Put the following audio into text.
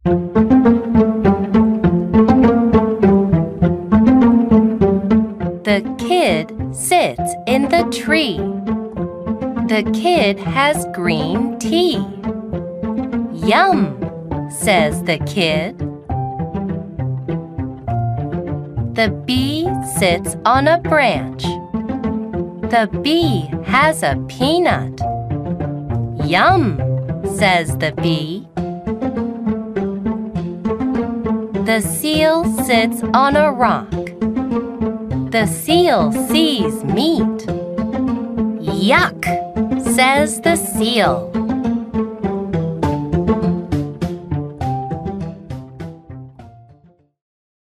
The kid sits in the tree. The kid has green tea. Yum, says the kid. The bee sits on a branch. The bee has a peanut. Yum, says the bee. The seal sits on a rock. The seal sees meat. Yuck, says the seal.